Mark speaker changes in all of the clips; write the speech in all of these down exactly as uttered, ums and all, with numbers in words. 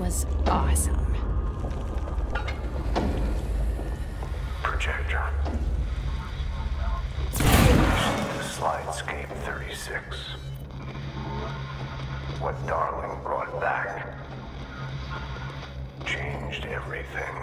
Speaker 1: was awesome.
Speaker 2: Projector. Slidescape thirty-six. What Darling brought back changed everything.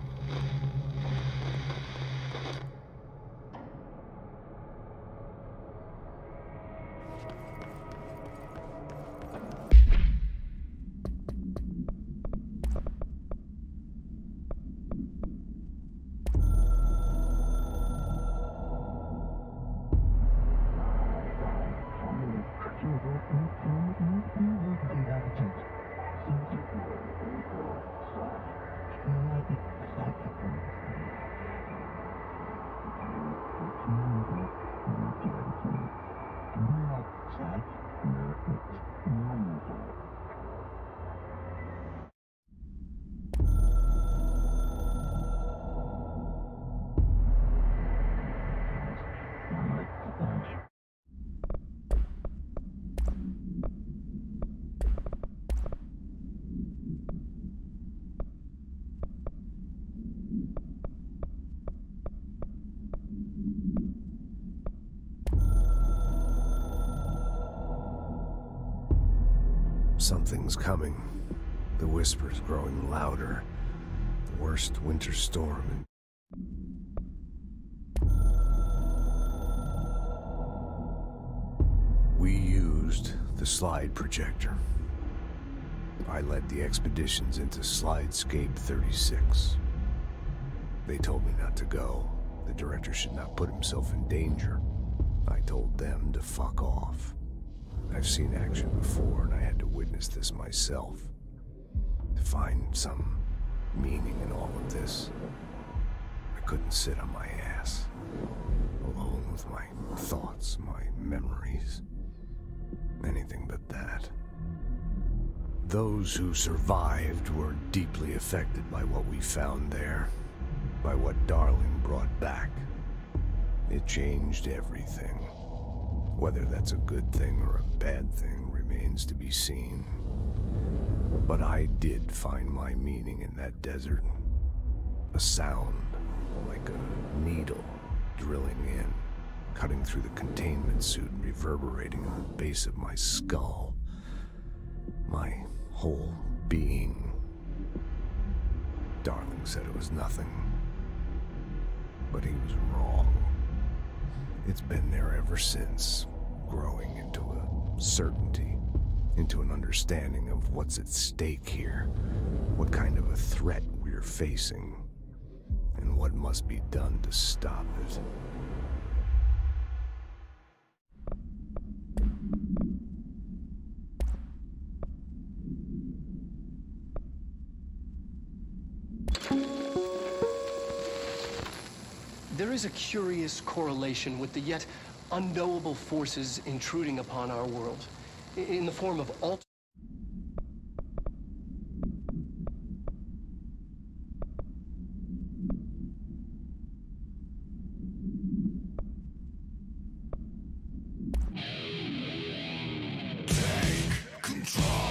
Speaker 3: Something's coming. The whispers growing louder. The worst winter storm. We used the slide projector. I led the expeditions into Slidescape thirty-six. They told me not to go. The director should not put himself in danger. I told them to fuck off. I've seen action before, and I had to witness this myself. To find some meaning in all of this, I couldn't sit on my ass, alone with my thoughts, my memories. Anything but that. Those who survived were deeply affected by what we found there, by what Darling brought back. It changed everything. Whether that's a good thing or a bad thing remains to be seen. But I did find my meaning in that desert. A sound, like a needle drilling in, cutting through the containment suit and reverberating in the base of my skull. My whole being. Darling said it was nothing. But he was wrong. It's been there ever since, growing into a certainty, into an understanding of what's at stake here, what kind of a threat we're facing, and what must be done to stop it.
Speaker 4: There is a curious correlation with the yet unknowable forces intruding upon our world, in the form of alt-
Speaker 5: Take control.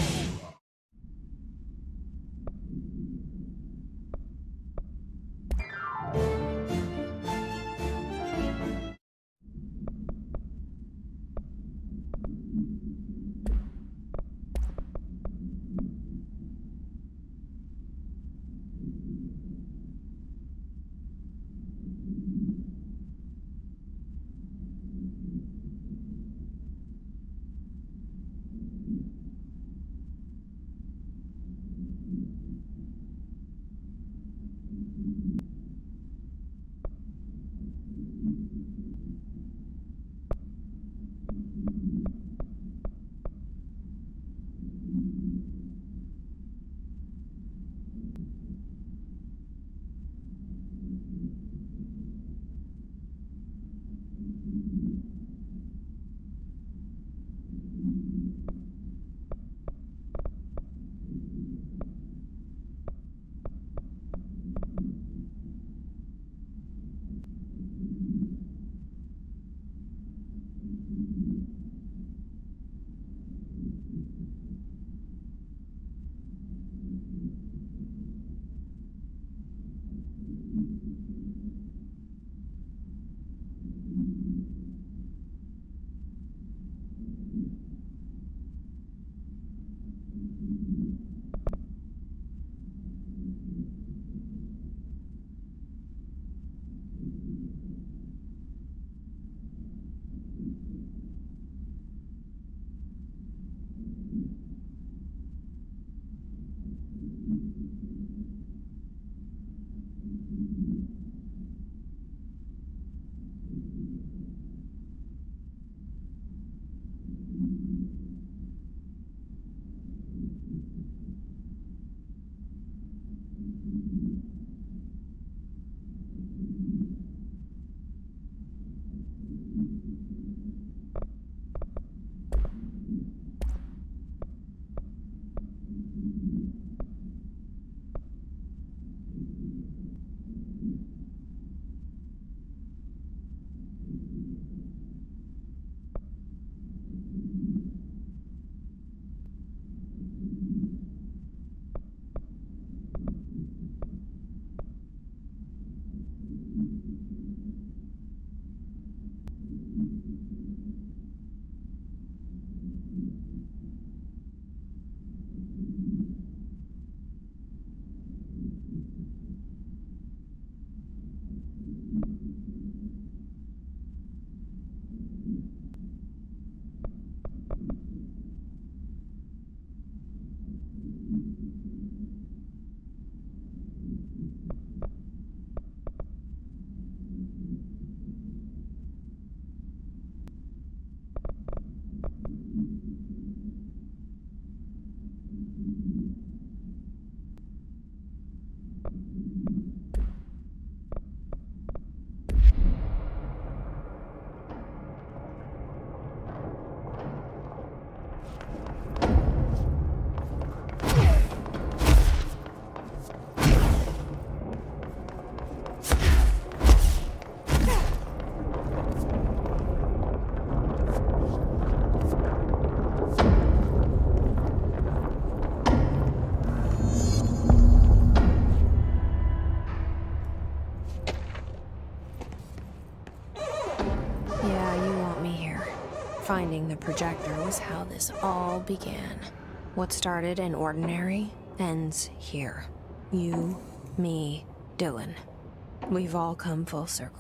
Speaker 1: Finding the projector was how this all began. What started in ordinary ends here. You, me, Dylan. We've all come full circle.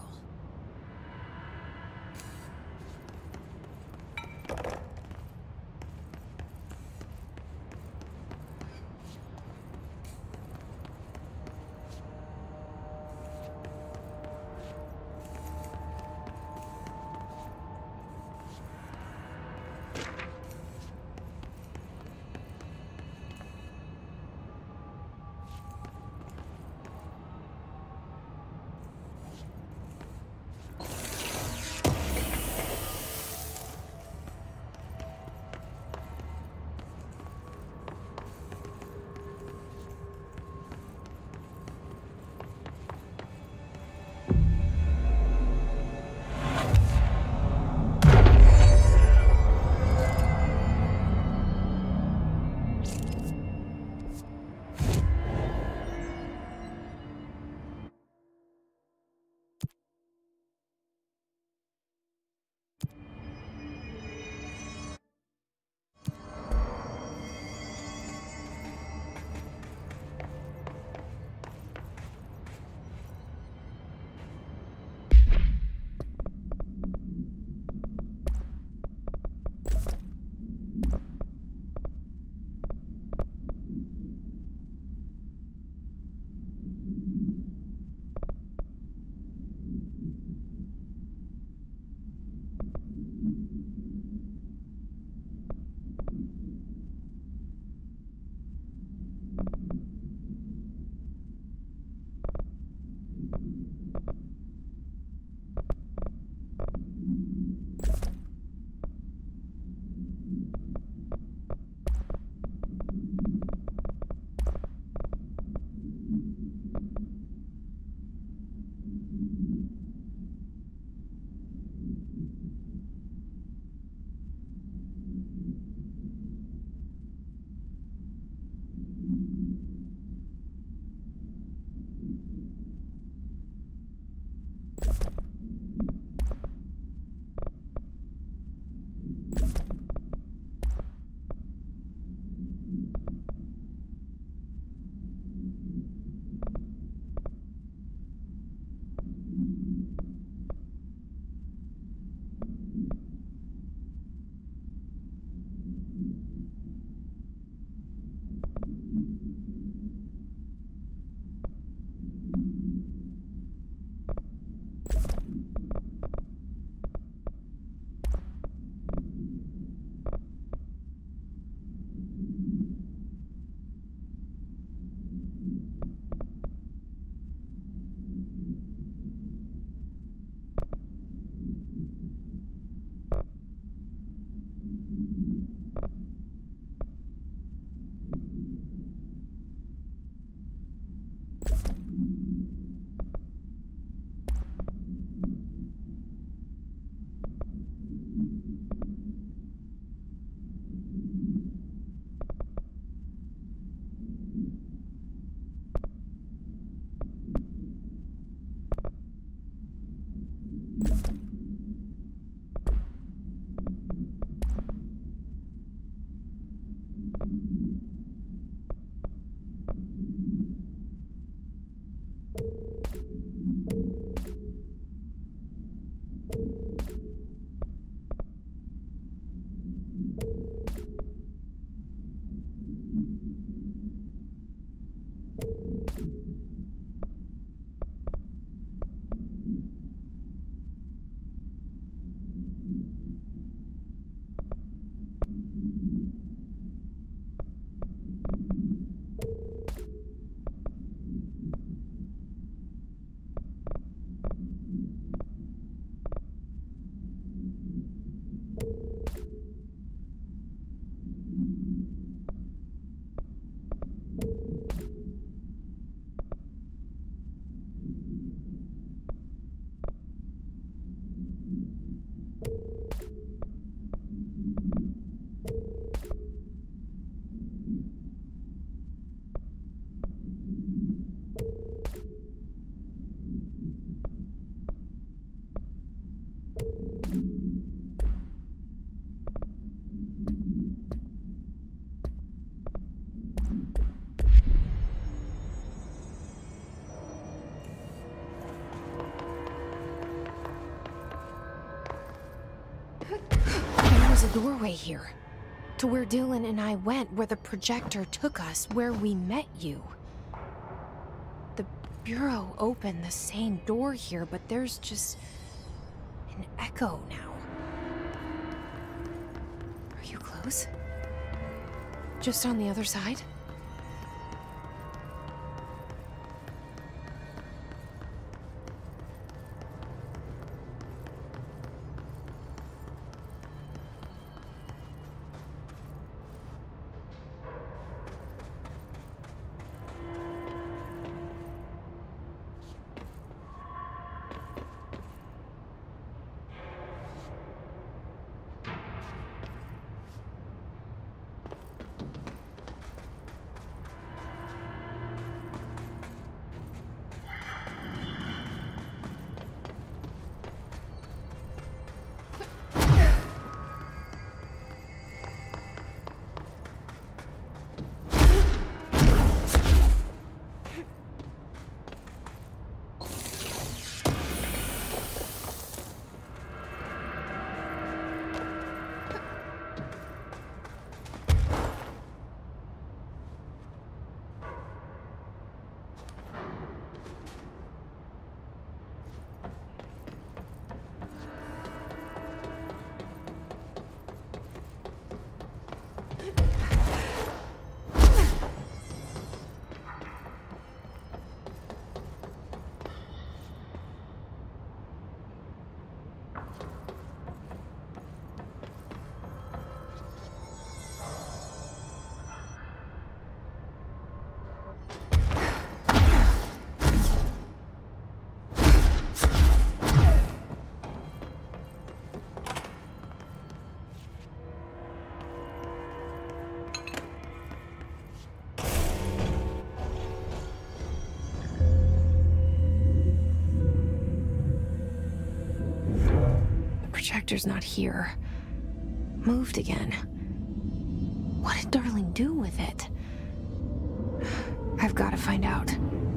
Speaker 1: doorway here. To where Dylan and I went, where the projector took us, where we met you. The Bureau opened the same door here, but there's just an echo now. Are you close? Just on the other side? Projector's not here. Moved again. What did Darling do with it? I've got to find out.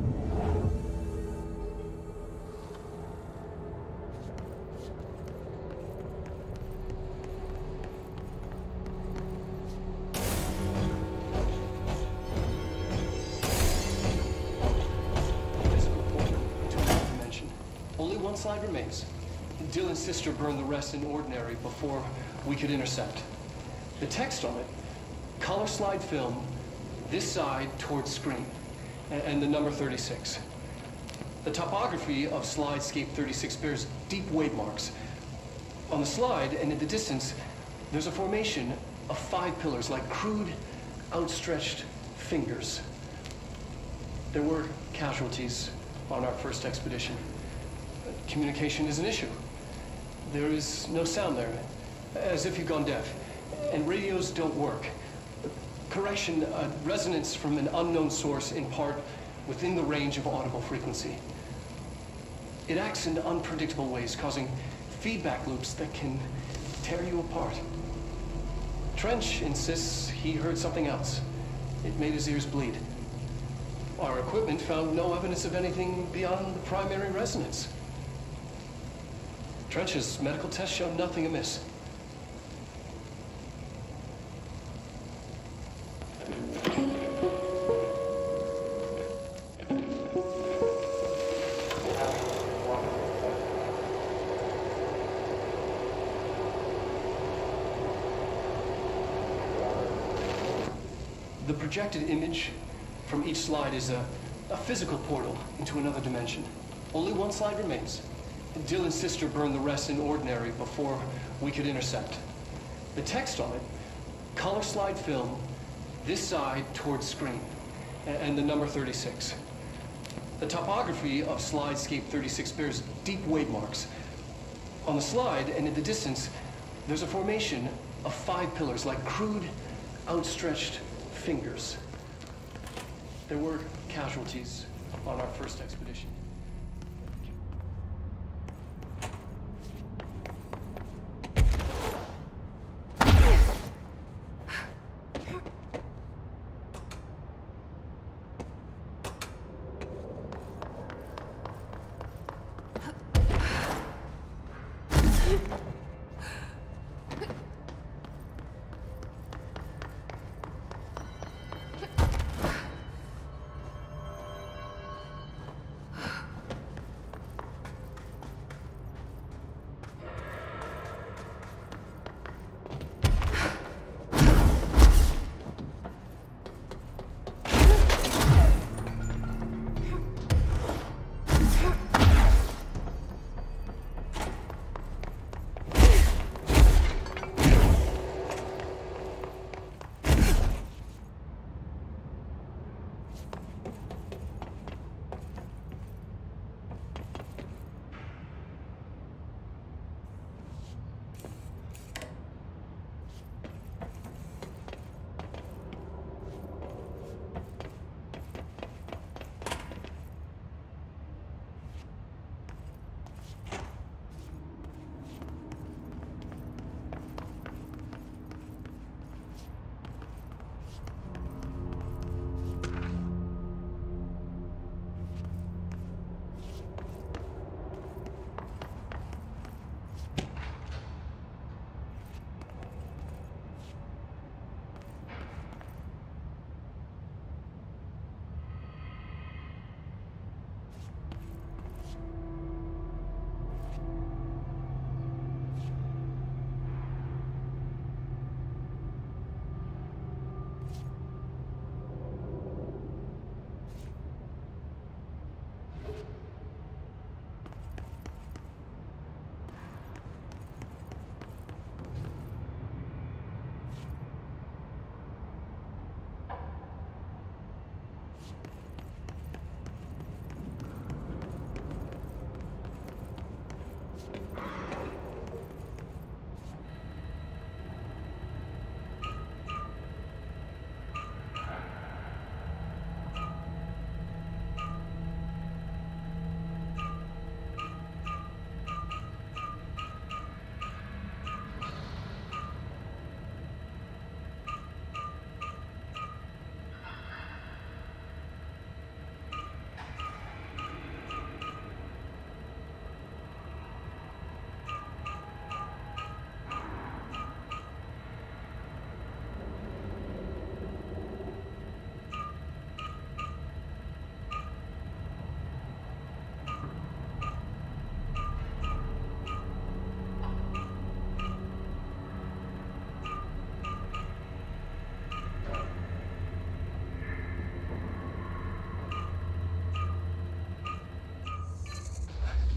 Speaker 4: Physical portal to another dimension. Only one slide remains. Dylan's sister burned the rest in ordinary before we could intercept. The text on it, color slide film, this side towards screen, and the number thirty-six. The topography of slidescape thirty-six bears deep wave marks. On the slide and in the distance, there's a formation of five pillars like crude, outstretched fingers. There were casualties on our first expedition. Communication is an issue. There is no sound there, as if you've gone deaf, and radios don't work. Correction, a resonance from an unknown source in part within the range of audible frequency. It acts in unpredictable ways, causing feedback loops that can tear you apart. Trench insists he heard something else. It made his ears bleed. Our equipment found no evidence of anything beyond the primary resonance. Trench's medical tests showed nothing amiss. The projected image from each slide is a, a physical portal into another dimension. Only one slide remains. Dylan's sister burned the rest in ordinary before we could intercept. The text on it, color slide film, this side towards screen, and the number thirty-six. The topography of slidescape thirty-six bears deep wave marks. On the slide and in the distance, there's a formation of five pillars like crude, outstretched fingers. There were casualties on our first expedition.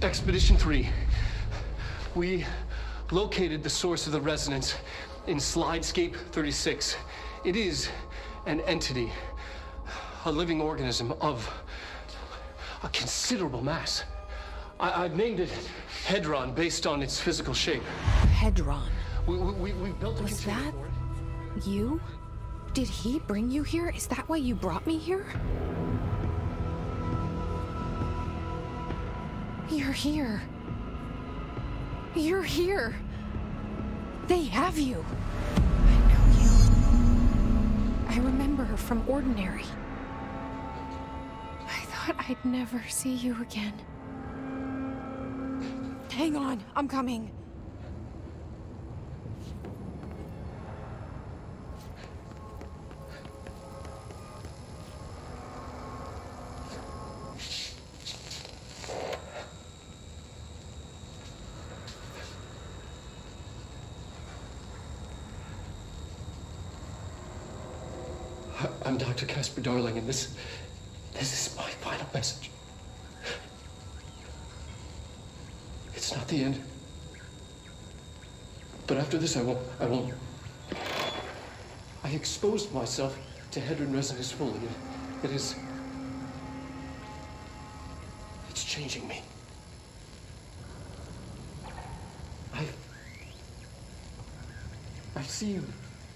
Speaker 4: Expedition three. We located the source of the resonance in Slidescape thirty-six. It is an entity, a living organism of a considerable mass. I I've named it Hedron based on its physical shape.
Speaker 1: Hedron.
Speaker 4: We, we, we built a
Speaker 1: Was
Speaker 4: container
Speaker 1: that
Speaker 4: for it.
Speaker 1: you? Did he bring you here? Is that why you brought me here? You're here. You're here. They have you. I know you. I remember her from Ordinary. I thought I'd never see you again. Hang on, I'm coming.
Speaker 4: I'm Doctor Casper Darling, and this, this is my final message. It's not the end. But after this, I won't, I won't. I exposed myself to Hedron resonance fully. It, it is... It's changing me. I... I see you.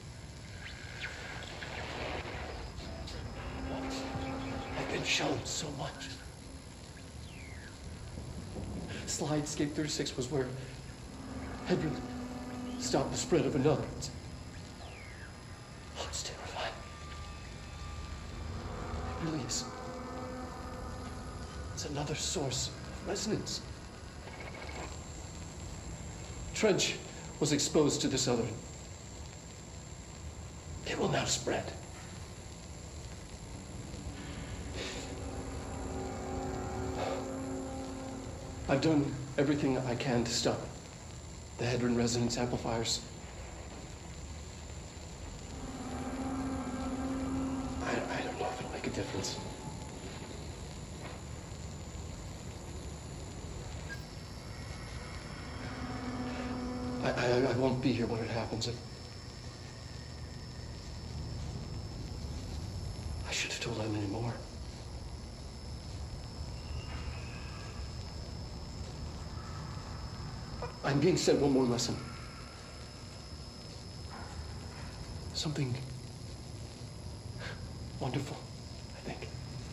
Speaker 4: I've been shown so much. Slidescape thirty-six was where Hedron stopped the spread of another. It's, oh, it's terrifying. It really is. It's another source of resonance. Trench was exposed to this other. It will now spread. I've done everything I can to stop the Hedron resonance amplifiers. I, I don't know if it'll make a difference. I, I, I won't be here when it happens. I should have told Emily more. I'm being sent one more lesson. Something wonderful, I think.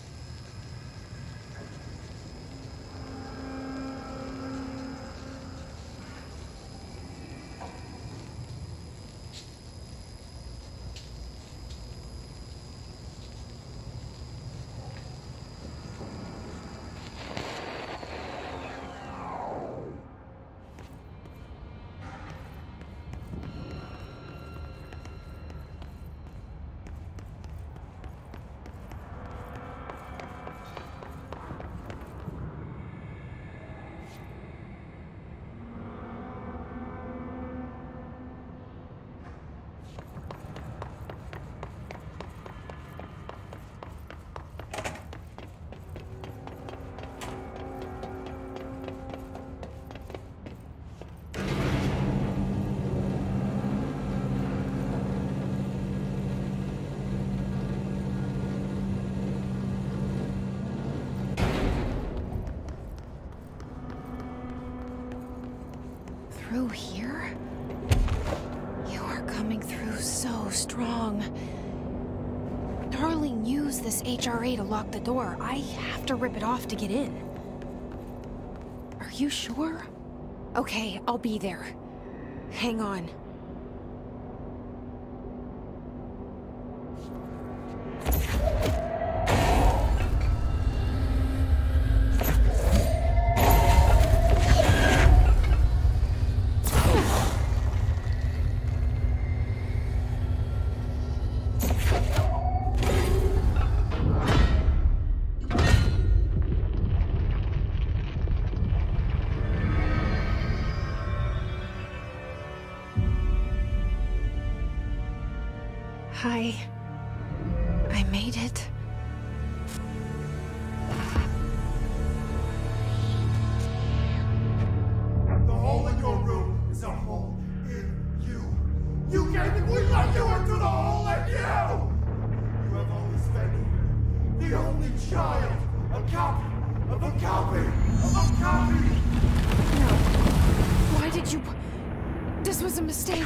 Speaker 1: Through here? You are coming through so strong. Darling used this H R A to lock the door. I have to rip it off to get in. Are you sure? Okay, I'll be there. Hang on. I... I made it. a mistake.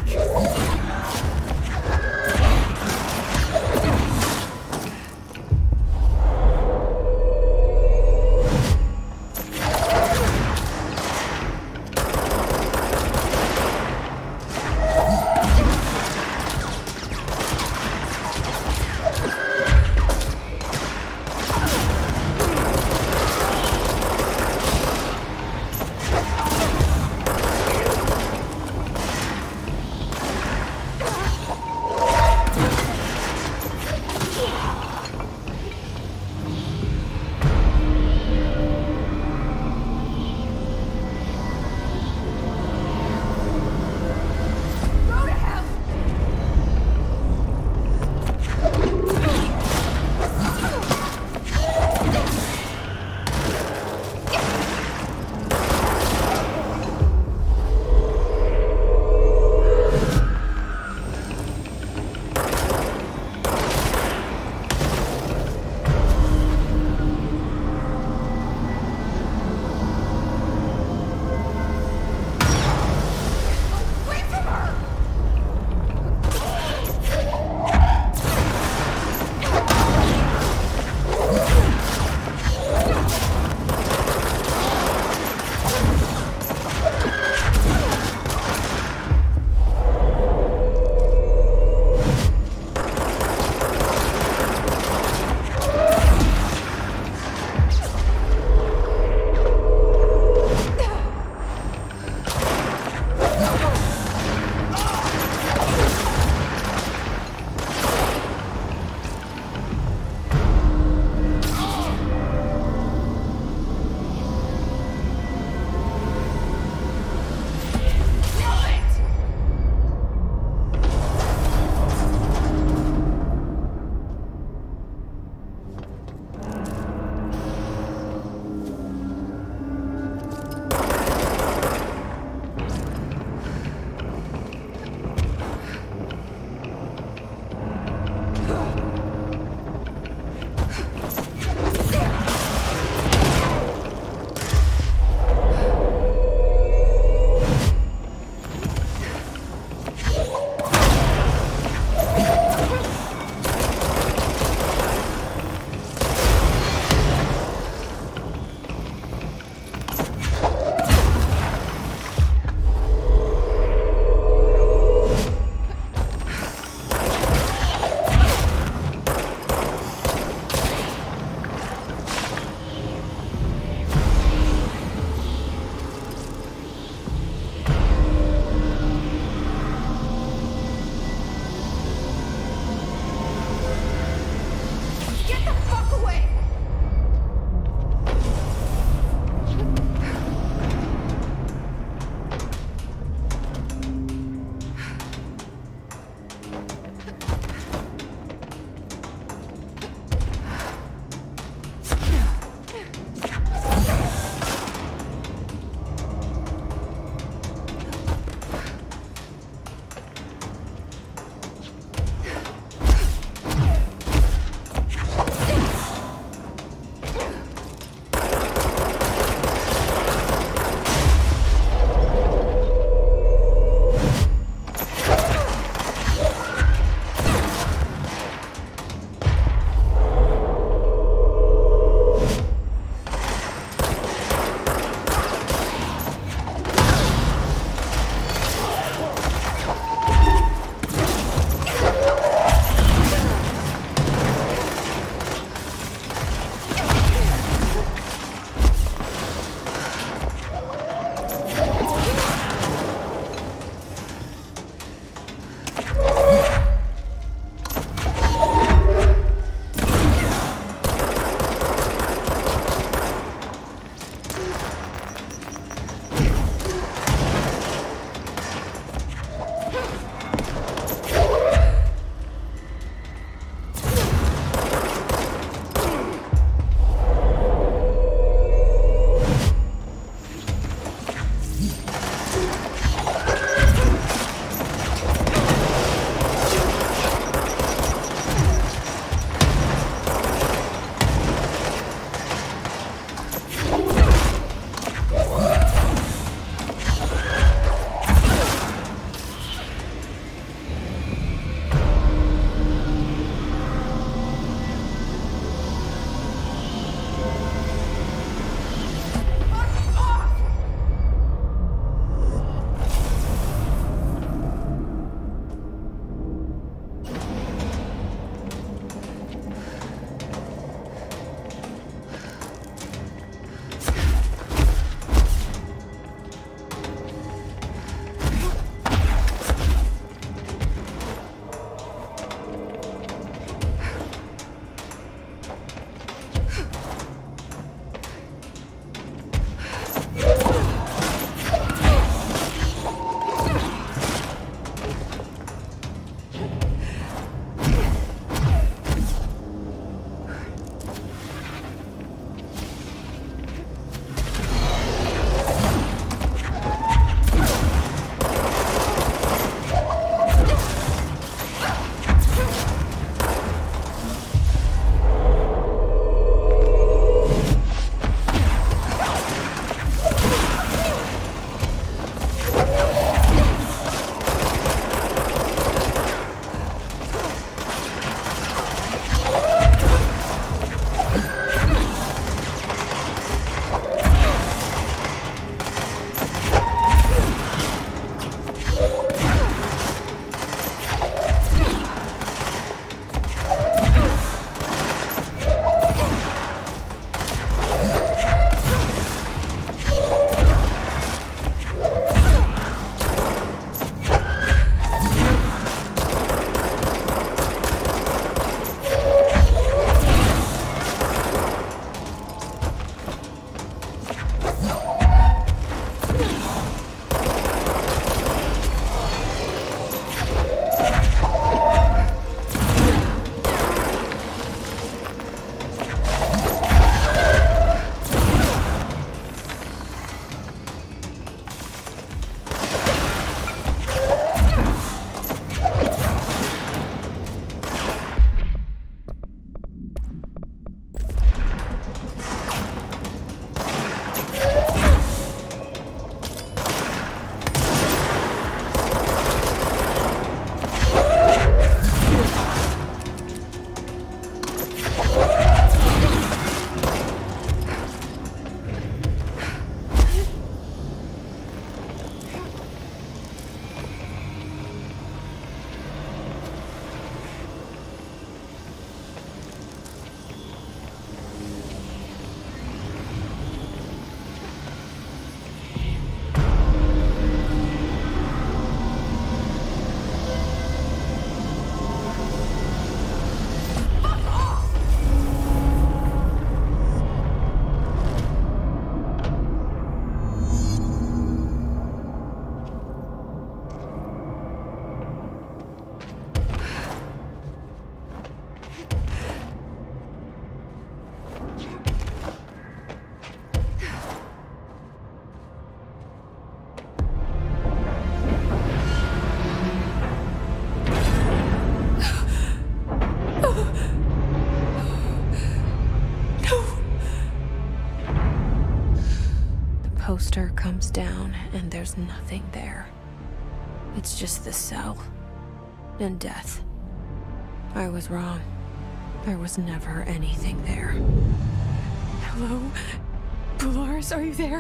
Speaker 1: comes down and there's nothing there. It's just the cell and death. I was wrong. There was never anything there. Hello? Polaris, are you there?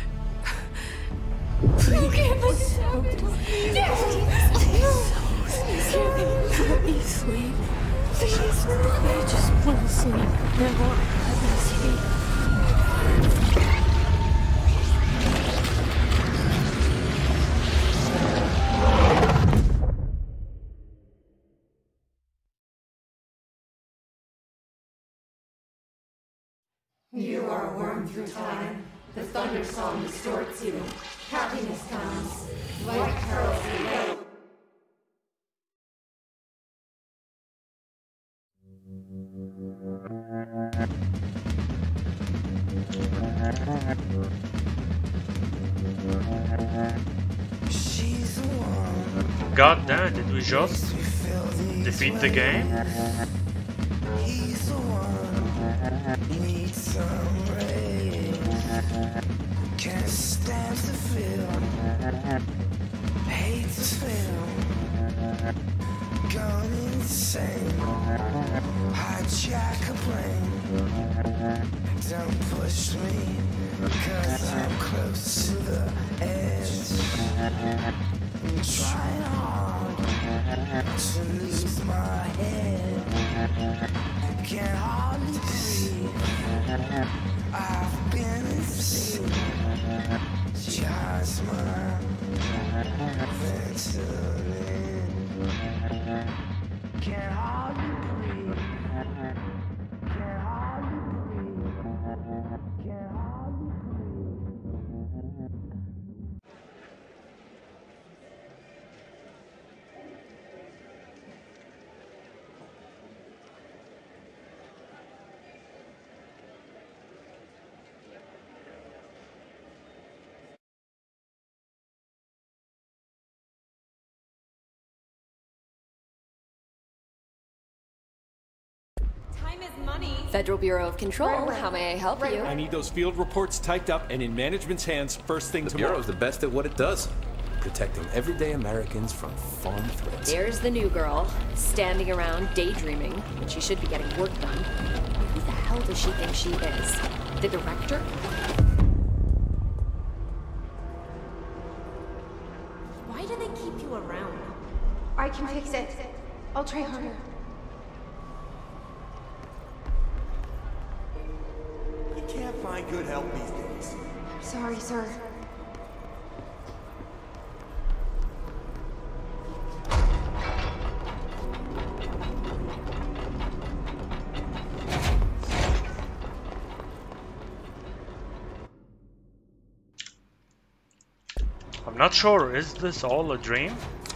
Speaker 1: Please. Please. Let me sleep. Please. I just want to sleep. Now, let me sleep.
Speaker 6: You are a worm through time. The thunder song distorts you. Happiness comes. White pearls away.
Speaker 7: God damn, did we just defeat the game?
Speaker 8: He's the one, needs some rain. Can't stand the feel, hate the smell. Gone insane, hijack a plane. Don't push me, cause I'm close to the edge. I'm trying hard to lose my head. Can't hardly breathe. I've been in sea. Just my ventolin. Can't hardly breathe. Can't hardly breathe. Can't hardly breathe.
Speaker 9: Federal Bureau of Control, how may I help you?
Speaker 10: I need those field reports typed up and in management's hands first thing
Speaker 11: the
Speaker 10: tomorrow.
Speaker 11: The Bureau's the best at what it does. Protecting everyday Americans from foreign threats.
Speaker 9: There's the new girl, standing around daydreaming, when she should be getting work done. Who the hell does she think she is? The director?
Speaker 6: Why do they keep you around? I can fix it. I'll try harder.
Speaker 12: Can't find good help these days.
Speaker 6: I'm sorry, sir.
Speaker 7: I'm not sure, is this all a dream?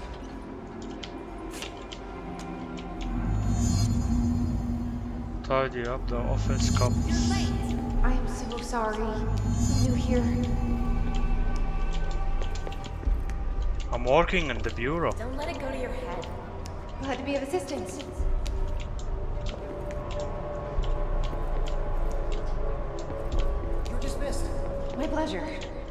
Speaker 7: Tidy up the office cups.
Speaker 6: I am so sorry. I'm new here.
Speaker 7: I'm working in the bureau.
Speaker 6: Don't let it go to your head. Glad to be of assistance.
Speaker 12: You're dismissed.
Speaker 6: My pleasure.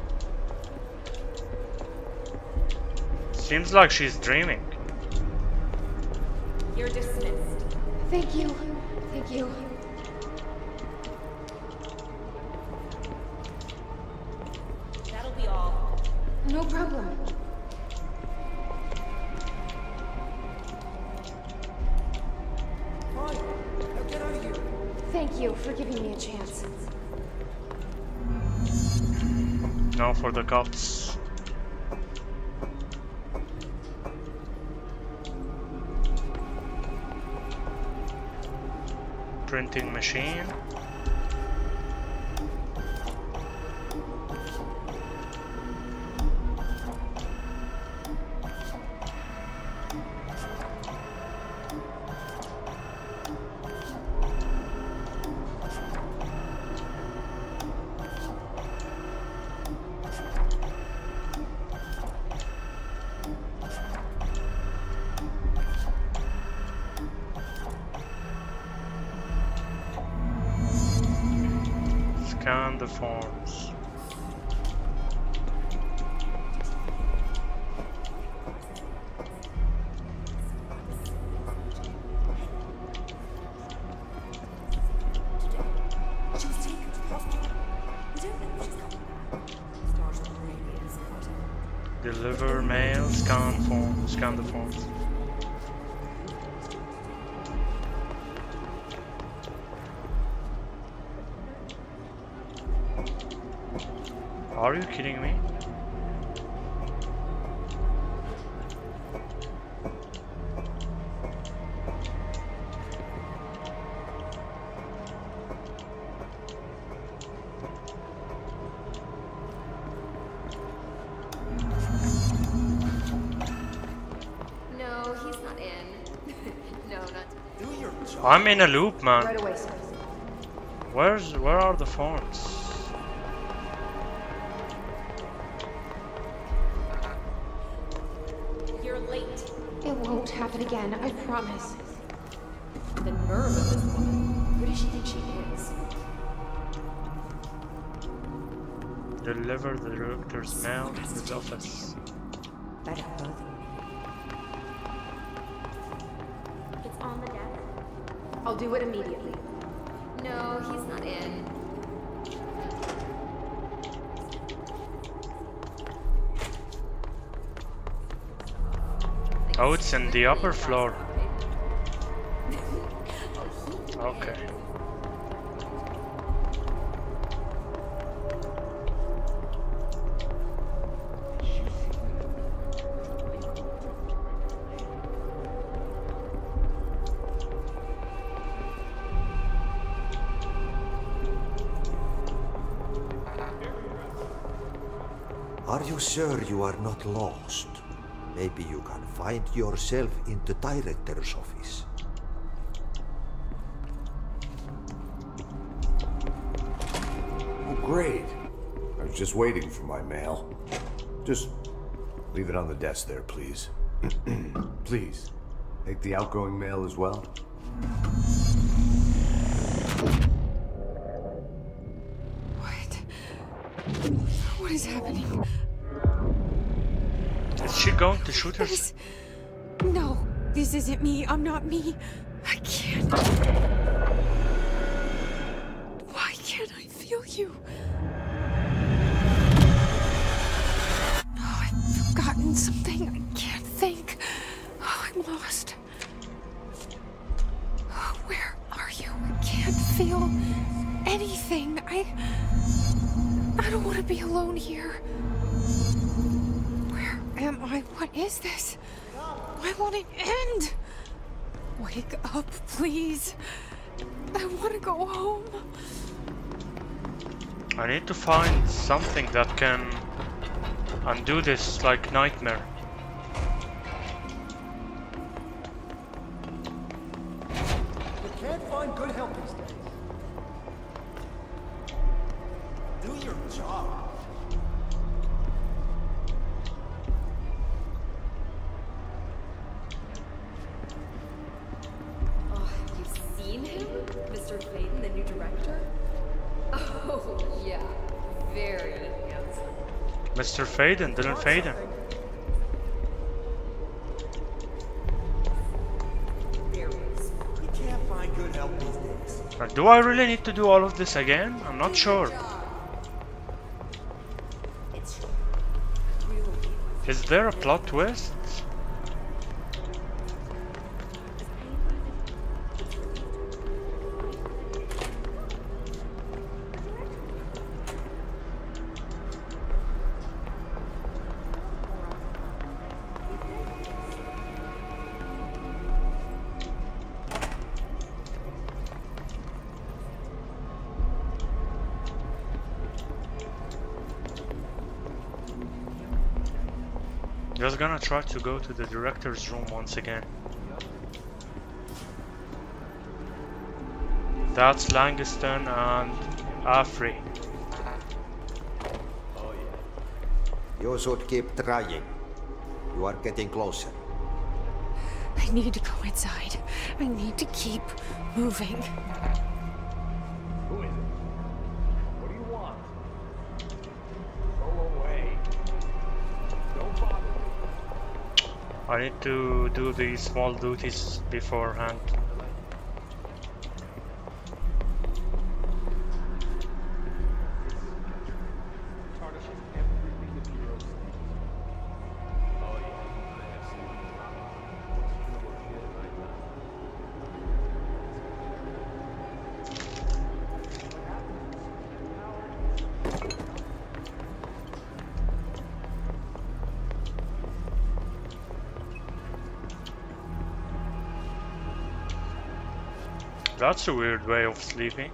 Speaker 7: Seems like she's dreaming.
Speaker 6: You're dismissed. Thank you. Thank you. That'll be all. No problem.
Speaker 12: Fine. Now get out of here.
Speaker 6: Thank you for giving me a chance.
Speaker 7: Now for the cups. Printing machine. Scan the forms. Deliver mail, scan form, scan the forms. Are you kidding me?
Speaker 9: No, he's not in. No, not.
Speaker 12: Do your job.
Speaker 7: I'm in a loop, man.
Speaker 6: Right away, sir.
Speaker 7: Where's where are the forms?
Speaker 9: You're late.
Speaker 6: It won't happen again, I promise.
Speaker 9: The nerve of this woman. Who does she think she is?
Speaker 7: Deliver the director's mail to his office.
Speaker 6: Better both.
Speaker 9: It's on the desk.
Speaker 6: I'll do it immediately.
Speaker 9: No, he's not in.
Speaker 7: Oh, it's in the upper floor. Okay.
Speaker 13: Are you sure you are not lost? Maybe you can find yourself in the director's office.
Speaker 3: Oh, great. I was just waiting for my mail. Just leave it on the desk there, please. Please. Take the outgoing mail as well.
Speaker 6: What? What is happening?
Speaker 7: Is she going to shoot her?
Speaker 6: This... No, this isn't me. I'm not me. I can't. Why can't I feel you? Oh, I've forgotten something. I can't think. Oh, I'm lost. Oh, where are you? I can't feel anything. I... I don't want to be alone here. Where am I? What is this? Why won't it end? Wake up, please. I want to go home.
Speaker 7: I need to find something that can undo this, like, nightmare.
Speaker 12: You can't find good help these days. Do your job.
Speaker 9: Oh, you've seen him? Mister Faden, the new director? Oh, yeah. Very handsome.
Speaker 7: Mister Faden, Dylan Faden.
Speaker 12: You can't find good help these days.
Speaker 7: Uh, do I really need to do all of this again? I'm not sure. Is there a plot twist? Just gonna try to go to the director's room once again. That's Langston and Afri.
Speaker 13: You should keep trying. You are getting closer.
Speaker 6: I need to go inside. I need to keep moving.
Speaker 3: Who is it? What do you want? Go away. Don't bother.
Speaker 7: I need to do these small duties beforehand. That's a weird way of sleeping.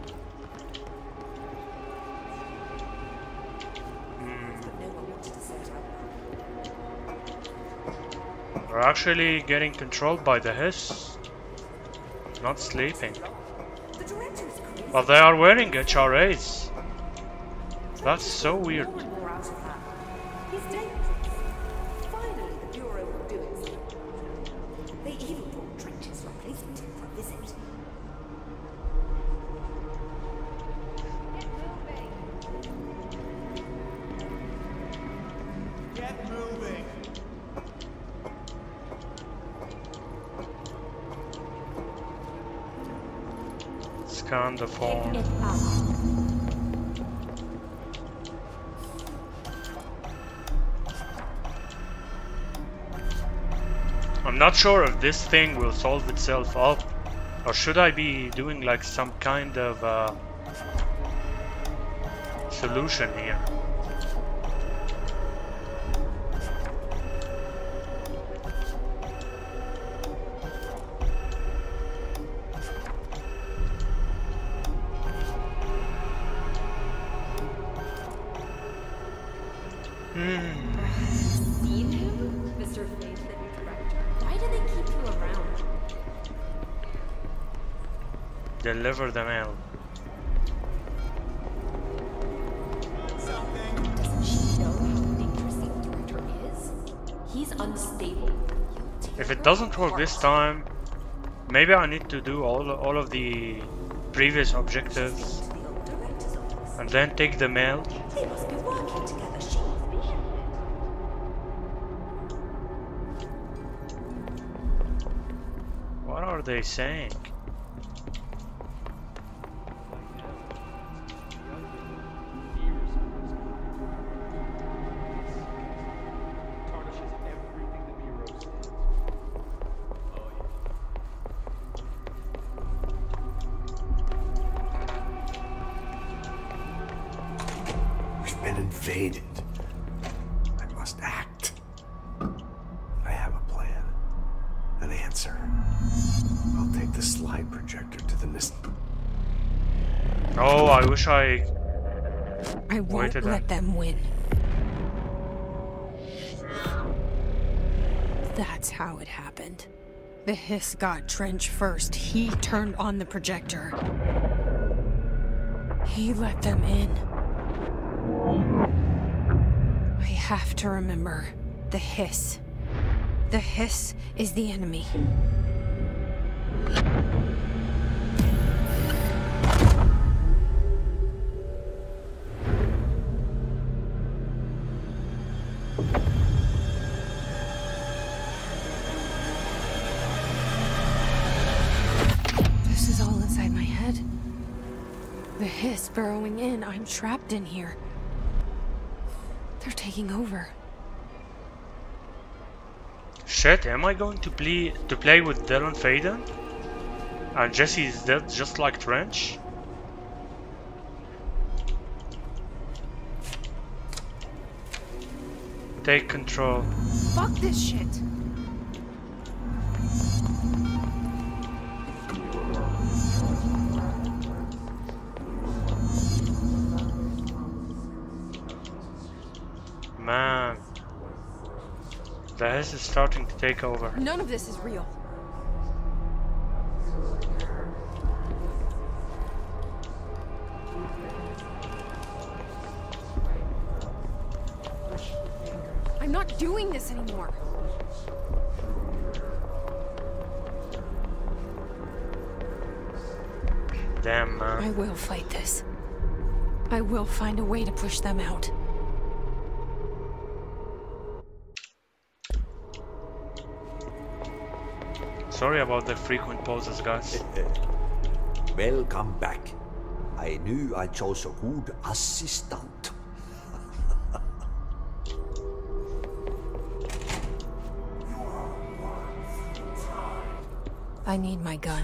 Speaker 7: Hmm. We're actually getting controlled by the hiss. Not sleeping. But they are wearing H R As. That's so weird. Scan the phone. I'm not sure if this thing will solve itself up, or should I be doing like some kind of uh, solution here.
Speaker 9: Seen him? Mister Fate, the new director? Why do they keep you around?
Speaker 7: Deliver the mail.
Speaker 9: Doesn't she know how dangerous the new director is? He's unstable.
Speaker 7: If it doesn't work this time, maybe I need to do all all of the previous objectives and then take the mail.
Speaker 6: They must be working together.
Speaker 7: What are they saying?
Speaker 3: We've been invaded. I must act. I have a plan. An answer. I'll take the slide projector to the mist.
Speaker 7: Oh, I wish I...
Speaker 1: I won't let them win. That's how it happened. The hiss got Trench first. He turned on the projector. He let them in. I have to remember the hiss. The hiss is the enemy. This is all inside my head. The hiss burrowing in. I'm trapped in here. They're taking over.
Speaker 7: Shit, am I going to play to play with Dylan Faden? And Jesse is dead just like Trench? Take control.
Speaker 1: Fuck this shit.
Speaker 7: Man. The hiss is starting to take over.
Speaker 1: None of this is real. I'm not doing this anymore.
Speaker 7: Damn, man.
Speaker 1: I will fight this. I will find a way to push them out.
Speaker 7: Sorry about the frequent pauses, guys.
Speaker 13: Welcome back. I knew I chose a good assistant.
Speaker 1: I need my gun.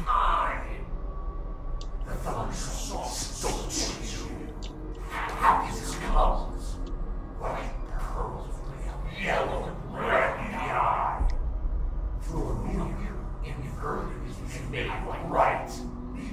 Speaker 5: The thunder stole you. Happiness comes. White pearls with yellow and red in the eye. Through a million in the early is made right.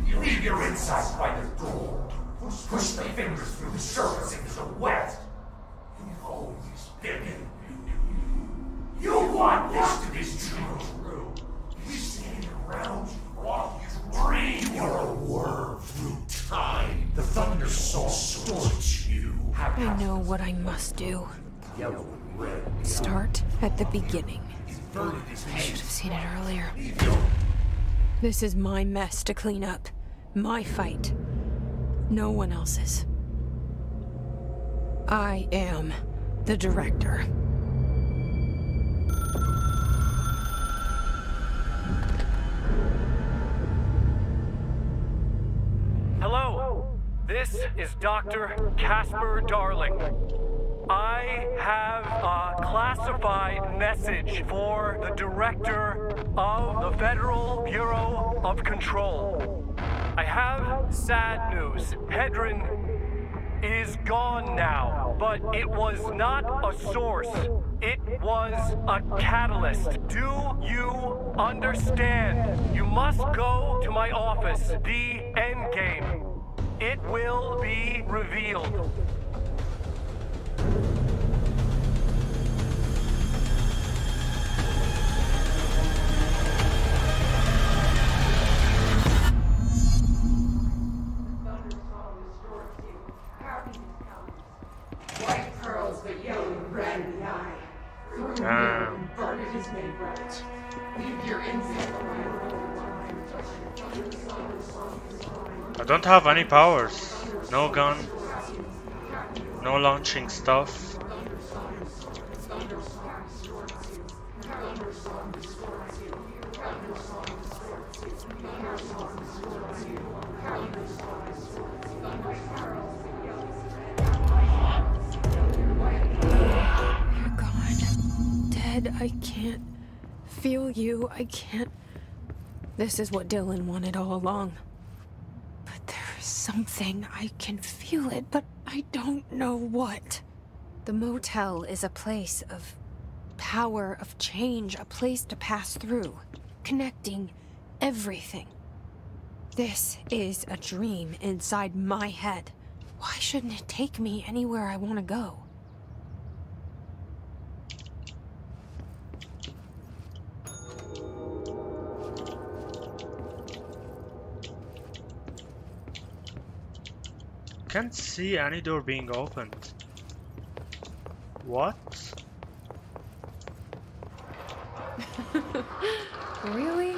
Speaker 1: must do. Start at the beginning. I should have seen it earlier. This is my mess to clean up. My fight. No one else's. I am the director.
Speaker 14: Hello, this is Doctor Casper Darling. I have a classified message for the director of the Federal Bureau of Control. I have sad news. Hedron is gone now, but it was not a source. It was a catalyst. Do you understand? You must go to my office, the Endgame. It will be revealed.
Speaker 6: White pearls, but yellow and red in the eye.
Speaker 7: Damn.
Speaker 6: Garnet is made right. Leave your insect around.
Speaker 7: I don't have any powers. No gun. No launching stuff.
Speaker 1: You're gone. Dead. I can't feel you. I can't. This is what Dylan wanted all along. But there's something. I can feel it, but I don't know what. The motel is a place of power, of change, a place to pass through, connecting everything. This is a dream inside my head. Why shouldn't it take me anywhere I want to go?
Speaker 7: Can't see any door being opened. What?
Speaker 1: Really?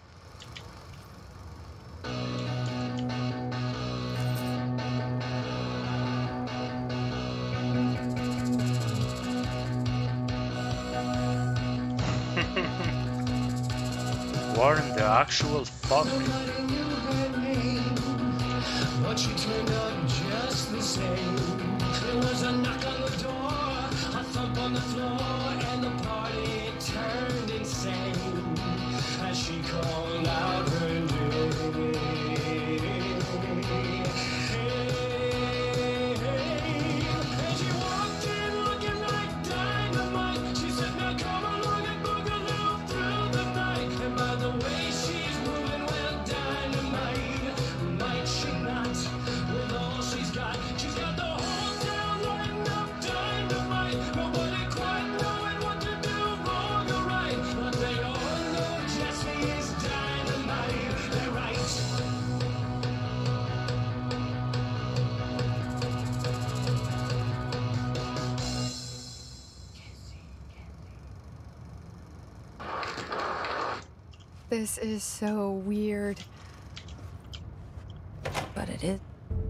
Speaker 7: What in the actual fuck?
Speaker 15: But she turned out just the same. There was a knock on the door, a thump on the floor, and the party turned insane as she called out her name. Hey, hey. And she walked in looking like dynamite. She said, now come along and boogaloo through the night. And by the way she's moving, well, dynamite. Might she not? With all she's got, she's got the whole town lighting up dynamite. Nobody quite knowing what to do, wrong or right, but they all know Jesse is dynamite. They're right.
Speaker 1: This is so weird. But it is.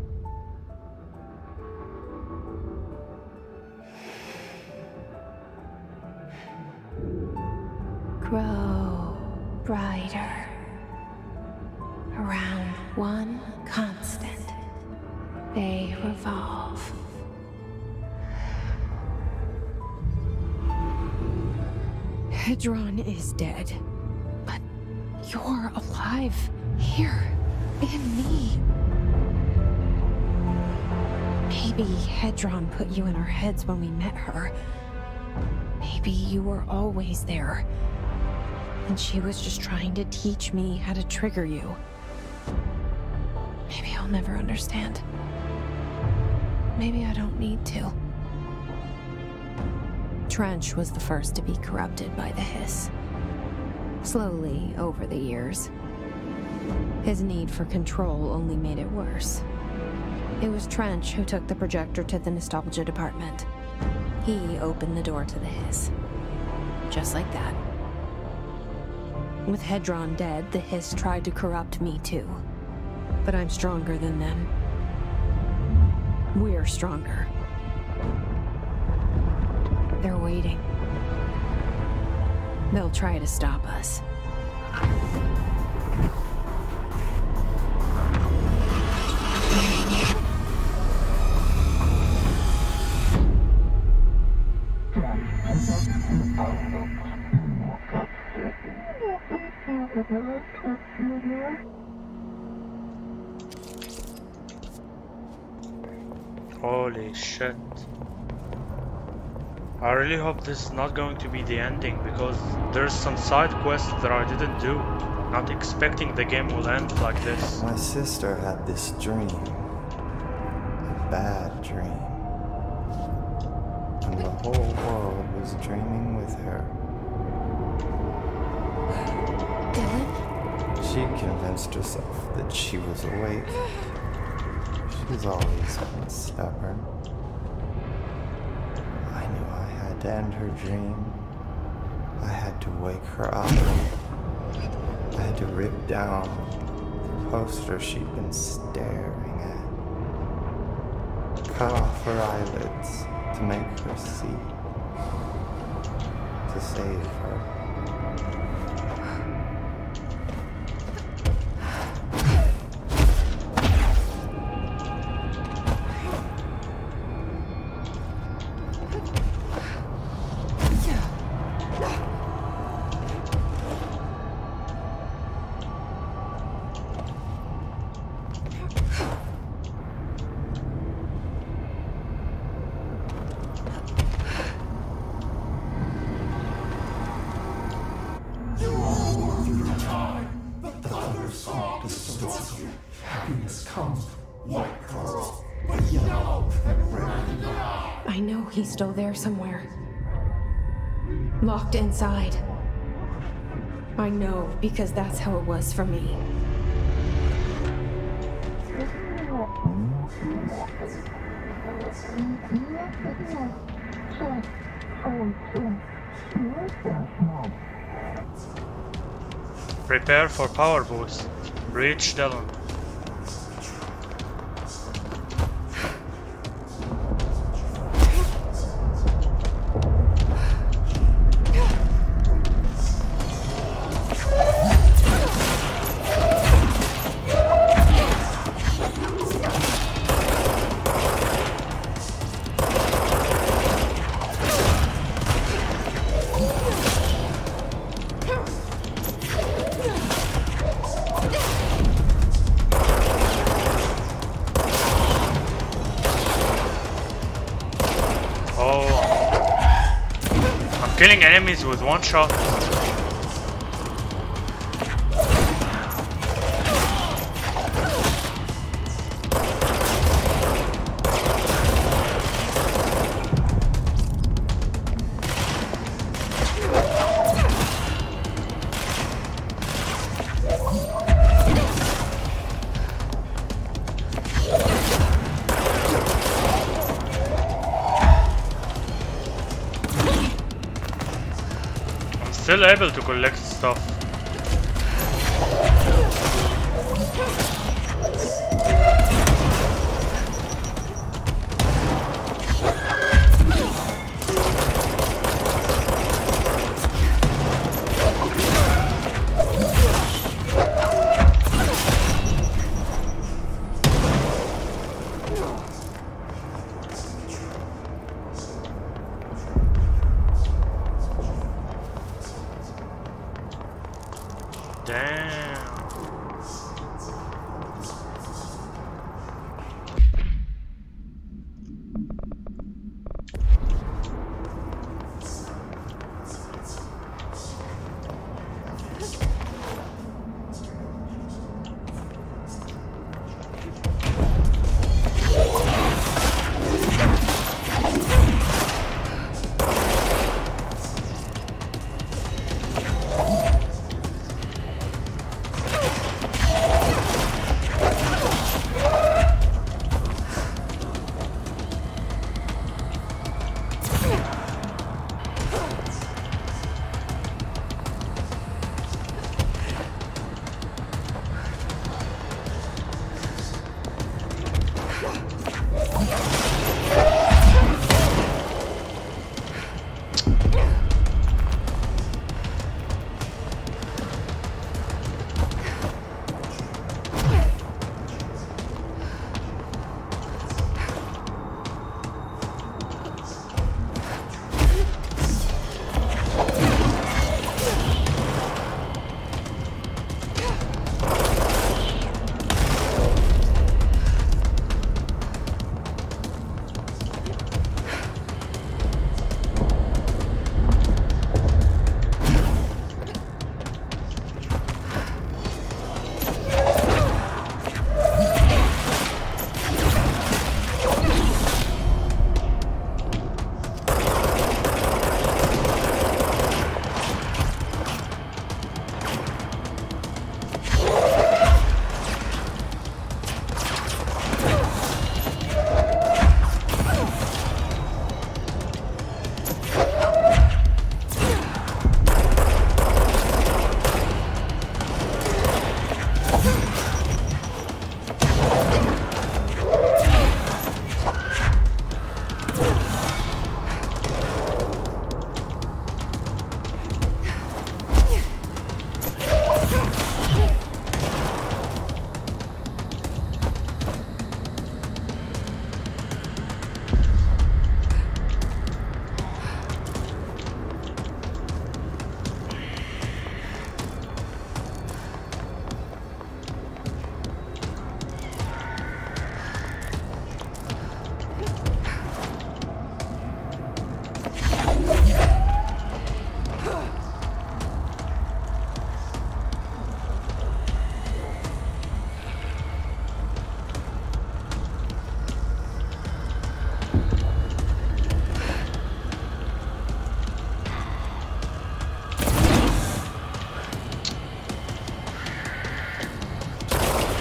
Speaker 1: Grow brighter around one constant. They revolve. Hedron is dead, but you're alive here in me. Maybe Hedron put you in our heads when we met her. Maybe you were always there, and she was just trying to teach me how to trigger you. Maybe I'll never understand. Maybe I don't need to. Trench was the first to be corrupted by the hiss. Slowly, over the years. His need for control only made it worse. It was Trench who took the projector to the nostalgia department. He opened the door to the hiss. Just like that. With Hedron dead, the hiss tried to corrupt me too. But I'm stronger than them. We're stronger. They're waiting. They'll try to stop us.
Speaker 7: Holy shit. I really hope this is not going to be the ending, because there's some side quests that I didn't do. Not expecting the game will end like this.
Speaker 16: My sister had this dream. A bad dream. And the whole world was dreaming with her.
Speaker 1: Dylan?
Speaker 16: She convinced herself that she was awake. She's always been stubborn. I knew I had to end her dream. I had to wake her up. I had to rip down the poster she'd been staring at. Cut off her eyelids to make her see. To save her.
Speaker 1: I know he's still there somewhere. Locked inside. I know, because that's how it was for me.
Speaker 7: Prepare for power boost. Reach Dylan. Killing enemies with one shot. Still able to collect stuff.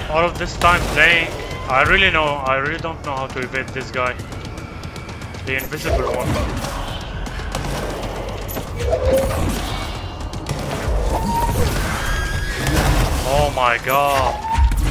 Speaker 7: all of this time playing, I really know, I really don't know how to evade this guy. The invisible one. Oh my god.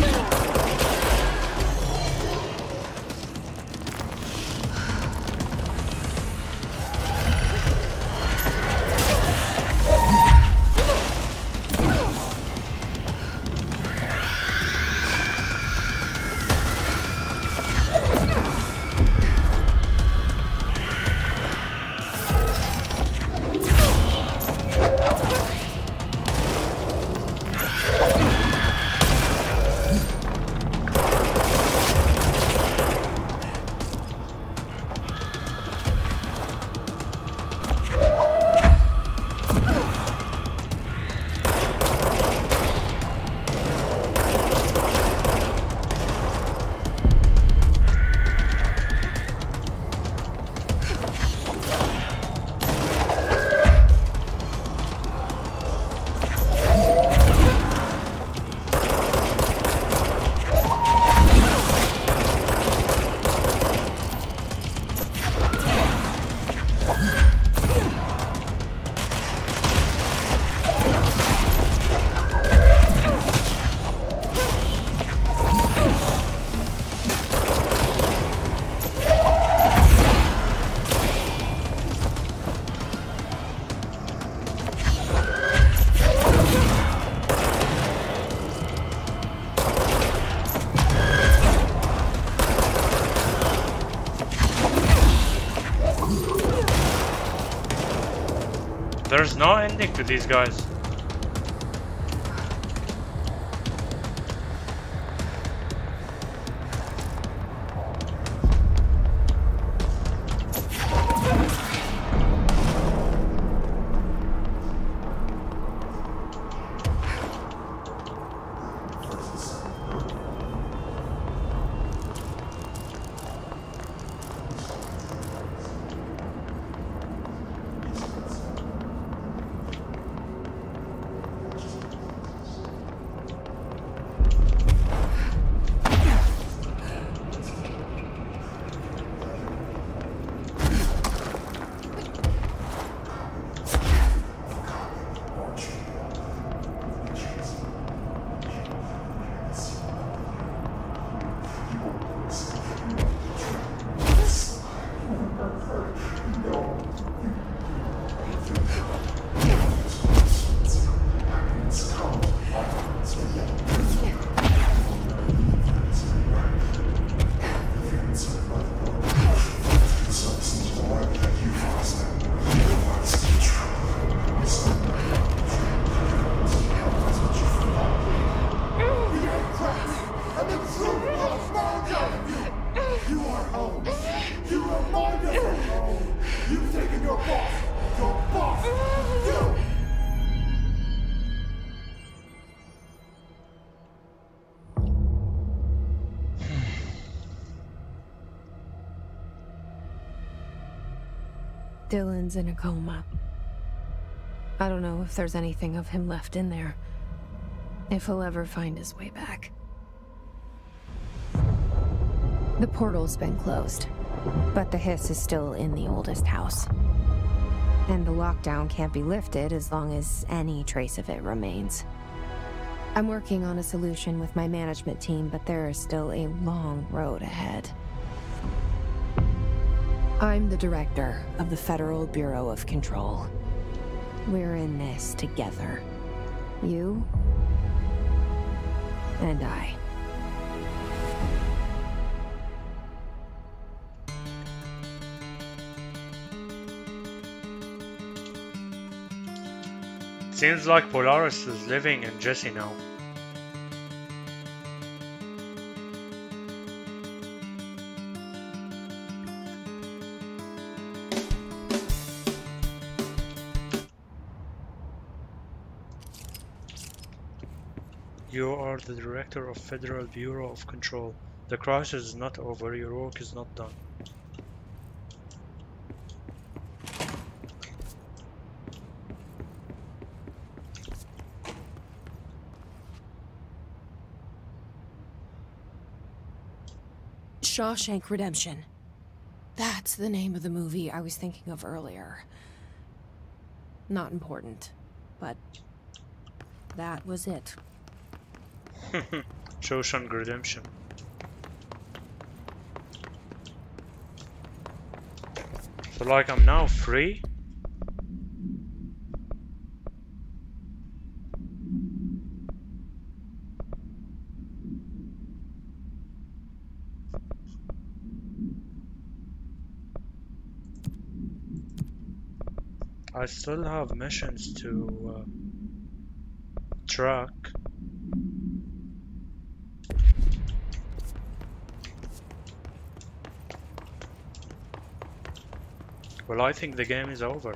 Speaker 7: There's no ending to these guys.
Speaker 1: Dylan's in a coma. I don't know if there's anything of him left in there. If he'll ever find his way back. The portal's been closed, but the hiss is still in the oldest house. And the lockdown can't be lifted as long as any trace of it remains. I'm working on a solution with my management team, but there is still a long road ahead. I'm the director of the Federal Bureau of Control. We're in this together. You and I.
Speaker 7: Seems like Polaris is living in Jesse now. You are the director of Federal Bureau of Control. The crisis is not over. Your work is not done.
Speaker 1: Shawshank Redemption. That's the name of the movie I was thinking of earlier. Not important, but that was it.
Speaker 7: Shawshank Redemption. So like I'm now free? I still have missions to uh, track. Well, I think the game is over.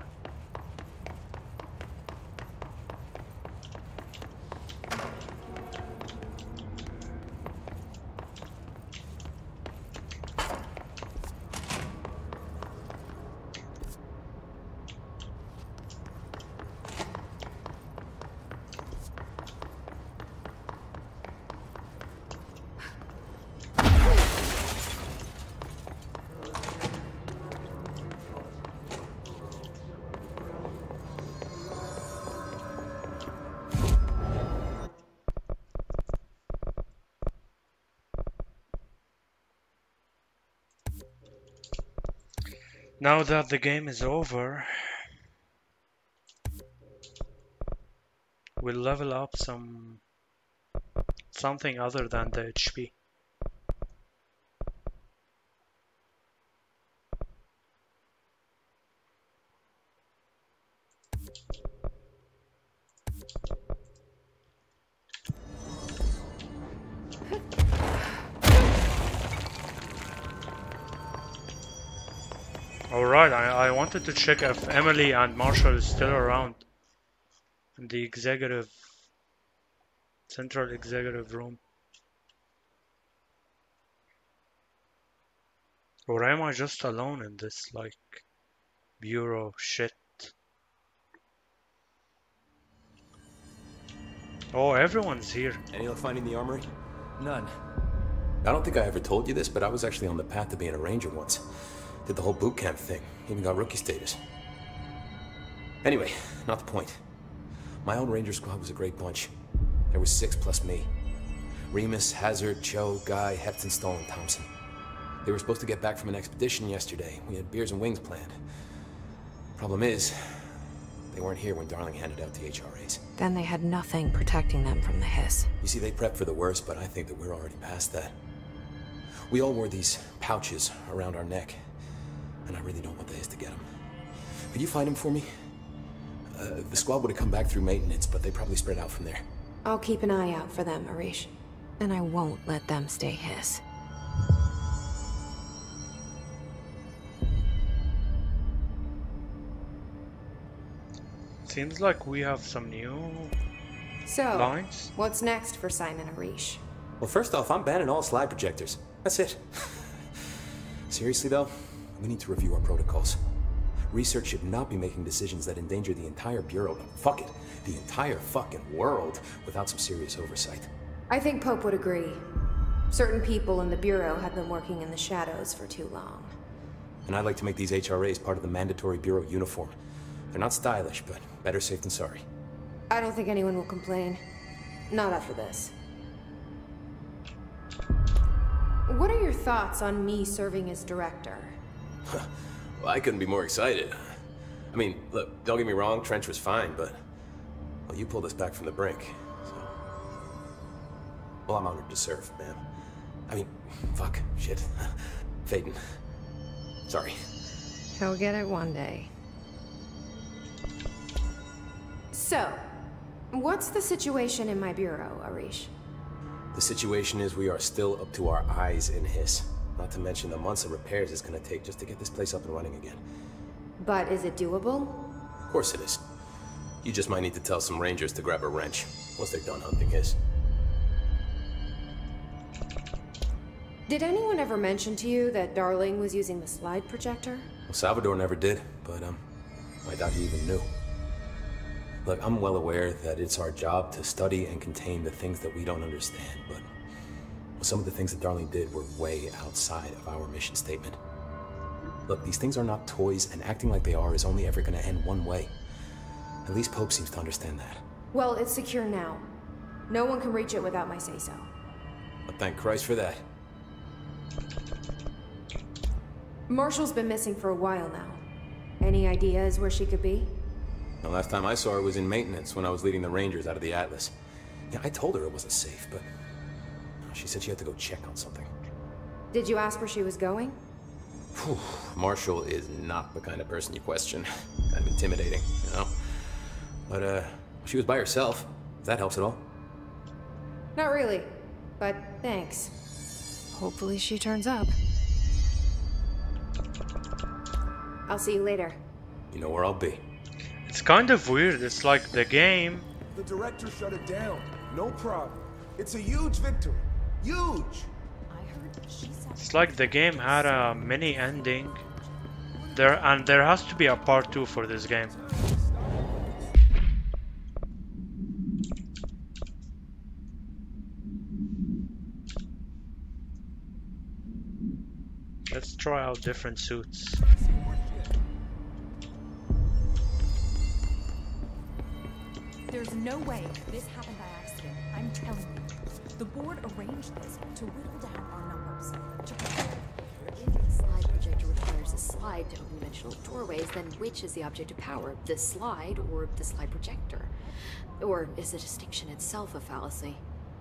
Speaker 7: Now that the game is over, we'll level up some something other than the H P. Alright, I, I wanted to check if Emily and Marshall is still around in the executive, central executive room. Or am I just alone in this, like, bureau shit? Oh, everyone's here.
Speaker 11: Any luck finding the armory?
Speaker 10: None.
Speaker 11: I don't think I ever told you this, but I was actually on the path to being a ranger once. Did the whole boot camp thing. Even got rookie status. Anyway, not the point. My old ranger squad was a great bunch. There was six plus me. Remus, Hazard, Cho, Guy, Hefton, Stoll, and Thompson. They were supposed to get back from an expedition yesterday. We had beers and wings planned. Problem is, they weren't here when Darling handed out the H R As.
Speaker 1: Then they had nothing protecting them from the hiss.
Speaker 11: You see, they prepped for the worst, but I think that we're already past that. We all wore these pouches around our neck. And I really don't want the hiss to get them. Could you find them for me? Uh, the squad would have come back through maintenance, but they probably spread out from there.
Speaker 1: I'll keep an eye out for them, Arish. And I won't let them stay hiss.
Speaker 7: Seems like we have some new
Speaker 1: so,
Speaker 7: lines.
Speaker 1: What's next for Simon Arish?
Speaker 11: Well, first off, I'm banning all slide projectors. That's it. Seriously, though? We need to review our protocols. Research should not be making decisions that endanger the entire Bureau. Fuck it. The entire fucking world without some serious oversight.
Speaker 1: I think Pope would agree. Certain people in the Bureau have been working in the shadows for too long.
Speaker 11: And I'd like to make these H R As part of the mandatory Bureau uniform. They're not stylish, but better safe than sorry.
Speaker 1: I don't think anyone will complain. Not after this. What are your thoughts on me serving as director?
Speaker 11: Well, I couldn't be more excited. I mean, look, don't get me wrong, Trench was fine, but... Well, you pulled us back from the brink, so... Well, I'm honored to serve, man. I mean, fuck, shit. Phaeton. Sorry.
Speaker 1: He'll get it one day. So, what's the situation in my bureau, Arish?
Speaker 11: The situation is we are still up to our eyes in hiss. Not to mention the months of repairs it's gonna take just to get this place up and running again.
Speaker 1: But is it doable?
Speaker 11: Of course it is. You just might need to tell some rangers to grab a wrench once they're done hunting hiss.
Speaker 1: Did anyone ever mention to you that Darling was using the slide projector?
Speaker 11: Well, Salvador never did, but um, I doubt he even knew. Look, I'm well aware that it's our job to study and contain the things that we don't understand, but Some of the things that Darling did were way outside of our mission statement. Look, these things are not toys, and acting like they are is only ever going to end one way. At least Pope seems to understand that.
Speaker 1: Well, it's secure now. No one can reach it without my say-so.
Speaker 11: But thank Christ for that.
Speaker 1: Marshall's been missing for a while now. Any ideas where she could be?
Speaker 11: The last time I saw her was in maintenance when I was leading the Rangers out of the Atlas. Yeah, I told her it wasn't safe, but she said she had to go check on something.
Speaker 1: Did you ask where she was going?
Speaker 11: Whew. Marshall is not the kind of person you question. Kind of intimidating, you know? But, uh, she was by herself, if that helps at all.
Speaker 1: Not really, but thanks. Hopefully she turns up. I'll see you later.
Speaker 11: You know where I'll be.
Speaker 7: It's kind of weird. It's like the game.
Speaker 17: The director shut it down. No problem. It's a huge victory. Huge!
Speaker 7: It's like the game had a mini ending. There and there has to be a part two for this game. Let's try out different suits.
Speaker 18: There's no way this happened by accident. I'm telling you. The board arranged this to whittle down our numbers. To prepare.
Speaker 9: If the slide projector requires a slide to open dimensional doorways, then which is the object of power? The slide or the slide projector? Or is the distinction itself a fallacy?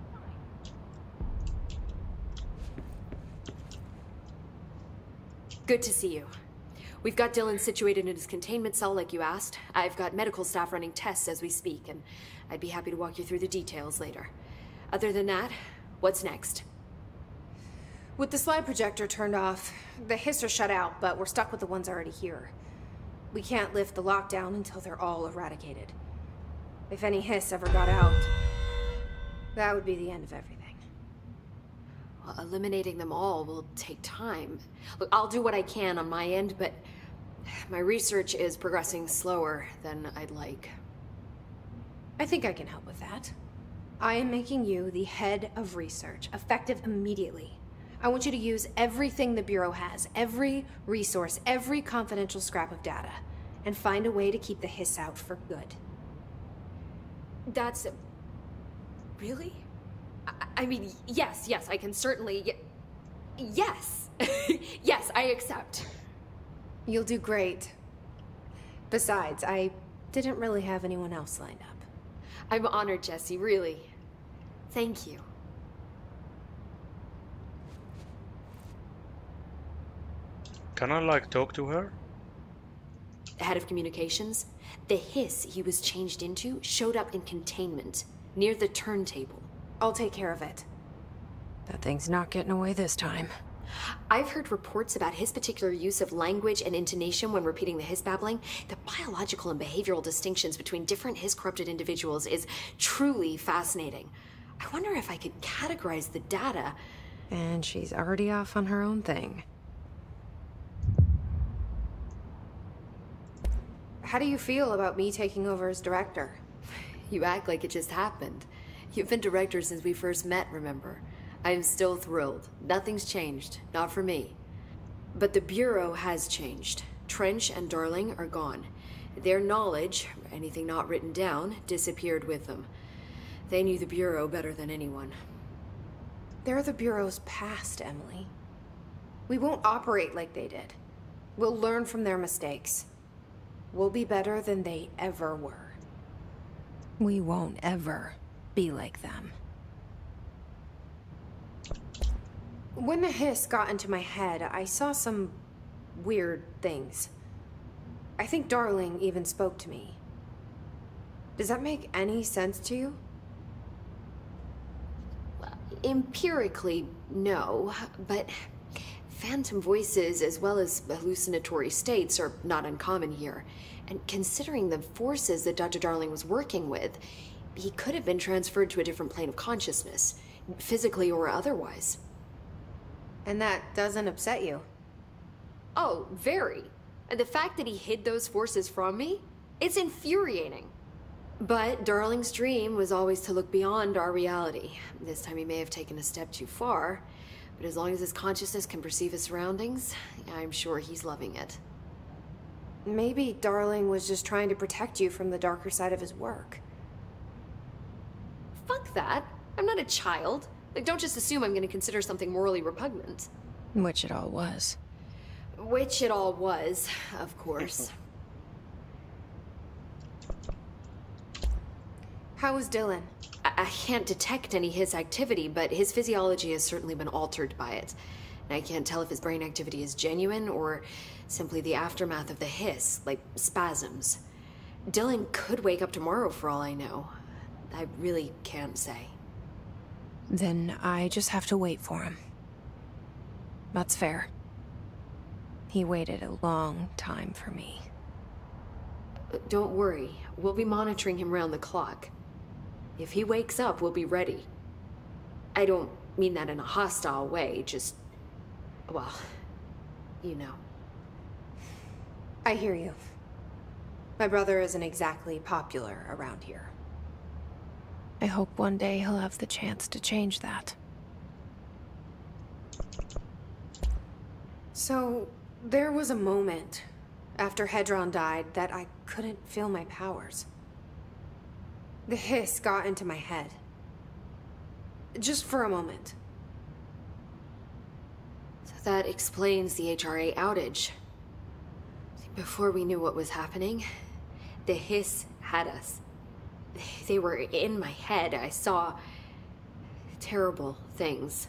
Speaker 9: Good to see you. We've got Dylan situated in his containment cell like you asked. I've got medical staff running tests as we speak, and I'd be happy to walk you through the details later. Other than that, what's next?
Speaker 1: With the slide projector turned off, the hiss are shut out, but we're stuck with the ones already here. We can't lift the lockdown until they're all eradicated. If any hiss ever got out, that would be the end of everything.
Speaker 9: Well, eliminating them all will take time. Look, I'll do what I can on my end, but my research is progressing slower than I'd like.
Speaker 1: I think I can help with that. I am making you the head of research, effective immediately. I want you to use everything the Bureau has, every resource, every confidential scrap of data, and find a way to keep the hiss out for good.
Speaker 9: That's... really? I mean, yes, yes, I can certainly... Yes! Yes, I accept.
Speaker 1: You'll do great. Besides, I didn't really have anyone else lined up.
Speaker 9: I'm honored, Jessie, really. Thank you.
Speaker 7: Can I, like, talk to her?
Speaker 9: Head of communications, the hiss he was changed into showed up in containment, near the turntable.
Speaker 1: I'll take care of it. That thing's not getting away this time.
Speaker 9: I've heard reports about his particular use of language and intonation when repeating the hiss babbling. The biological and behavioral distinctions between different hiss-corrupted individuals is truly fascinating. I wonder if I could categorize the data.
Speaker 1: And she's already off on her own thing. How do you feel about me taking over as director?
Speaker 9: You act like it just happened. You've been director since we first met, remember? I'm still thrilled. Nothing's changed. Not for me. But the Bureau has changed. Trench and Darling are gone. Their knowledge, anything not written down, disappeared with them. They knew the Bureau better than anyone.
Speaker 1: They're the Bureau's past, Emily. We won't operate like they did. We'll learn from their mistakes. We'll be better than they ever were. We won't ever be like them. When the hiss got into my head, I saw some weird things. I think Darling even spoke to me. Does that make any sense to you?
Speaker 9: Empirically, no, but phantom voices as well as hallucinatory states are not uncommon here. And considering the forces that Doctor Darling was working with, he could have been transferred to a different plane of consciousness, physically or otherwise.
Speaker 1: And that doesn't upset you?
Speaker 9: Oh, very. And the fact that he hid those forces from me, it's infuriating. But Darling's dream was always to look beyond our reality. This time he may have taken a step too far, but as long as his consciousness can perceive his surroundings, I'm sure he's loving it.
Speaker 1: Maybe Darling was just trying to protect you from the darker side of his work.
Speaker 9: Fuck that. I'm not a child. Like, don't just assume I'm gonna consider something morally repugnant.
Speaker 1: Which it all was.
Speaker 9: Which it all was, of course.
Speaker 1: How is Dylan?
Speaker 9: I, I can't detect any Hiss activity, but his physiology has certainly been altered by it. And I can't tell if his brain activity is genuine or simply the aftermath of the Hiss, like spasms. Dylan could wake up tomorrow for all I know. I really can't say.
Speaker 1: Then I just have to wait for him. That's fair. He waited a long time for me.
Speaker 9: Don't worry. We'll be monitoring him round the clock. If he wakes up, we'll be ready. I don't mean that in a hostile way, just... well, you know.
Speaker 1: I hear you. My brother isn't exactly popular around here. I hope one day he'll have the chance to change that. So, there was a moment after Hedron died that I couldn't feel my powers. The hiss got into my head. Just for a moment.
Speaker 9: So that explains the H R A outage. Before we knew what was happening, the hiss had us. They were in my head. I saw terrible things.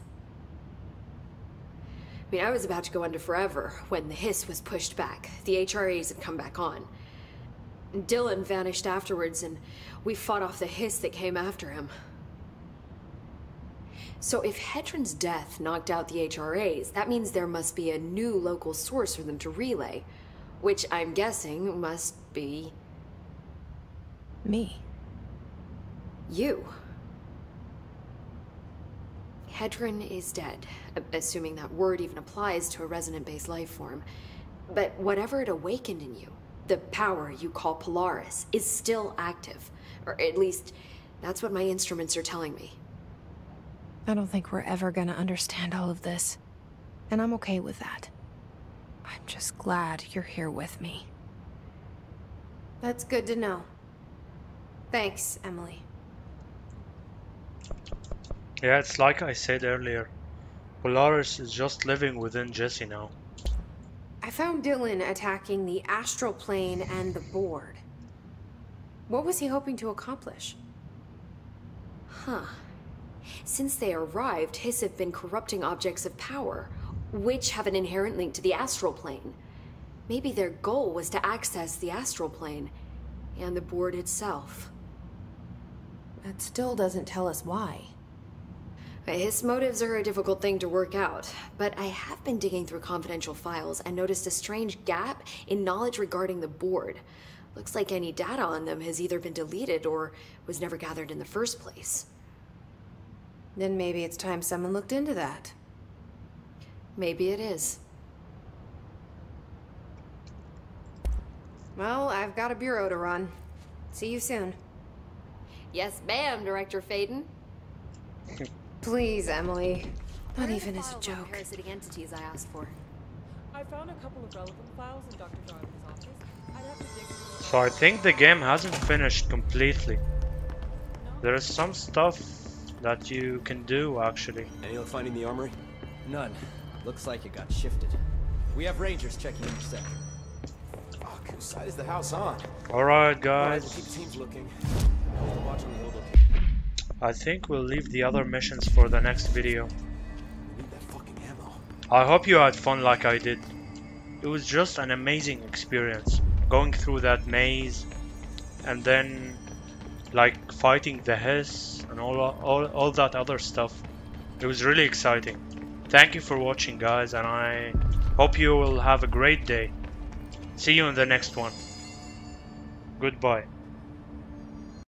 Speaker 9: I mean, I was about to go under forever when the hiss was pushed back. The H R As had come back on. Dylan vanished afterwards, and we fought off the hiss that came after him. So if Hedron's death knocked out the H R As, that means there must be a new local source for them to relay, which I'm guessing must be...
Speaker 1: me.
Speaker 9: You. Hedron is dead, assuming that word even applies to a resonant-based life form. But whatever it awakened in you, the power you call Polaris, is still active. Or at least, that's what my instruments are telling me.
Speaker 1: I don't think we're ever gonna understand all of this. And I'm okay with that. I'm just glad you're here with me. That's good to know. Thanks, Emily.
Speaker 7: Yeah, it's like I said earlier. Polaris is just living within Jesse now.
Speaker 1: I found Dylan attacking the astral plane and the board. What was he hoping to accomplish?
Speaker 9: Huh. Since they arrived, Hiss have been corrupting objects of power, which have an inherent link to the astral plane. Maybe their goal was to access the astral plane and the board itself.
Speaker 1: That still doesn't tell us why.
Speaker 9: His motives are a difficult thing to work out, but I have been digging through confidential files and noticed a strange gap in knowledge regarding the board. Looks like any data on them has either been deleted or was never gathered in the first place.
Speaker 1: Then maybe it's time someone looked into that.
Speaker 9: Maybe it is.
Speaker 1: Well, I've got a bureau to run. See you soon.
Speaker 9: Yes, ma'am, Director Faden.
Speaker 1: Please, Emily. Not even as a joke.
Speaker 9: Parasitic entities I asked for.
Speaker 18: I found a couple of relevant files in Doctor Darling's office. I'd have to dig through.
Speaker 7: So I think the game hasn't finished completely. There is some stuff that you can do actually.
Speaker 10: Any luck finding the armory?
Speaker 12: None. Looks like it got shifted. We have rangers checking each sector.
Speaker 10: Fuck, whose side is the house on?
Speaker 7: Alright
Speaker 10: Alright,
Speaker 7: guys.
Speaker 10: we'll keep teams looking. Watch on the hill location.
Speaker 7: I think we'll leave the other missions for the next video.
Speaker 10: We need that fucking ammo.
Speaker 7: I hope you had fun like I did. It was just an amazing experience. Going through that maze and then like fighting the hiss and all, all, all that other stuff. It was really exciting. Thank you for watching guys, and I hope you will have a great day. See you in the next one. Goodbye.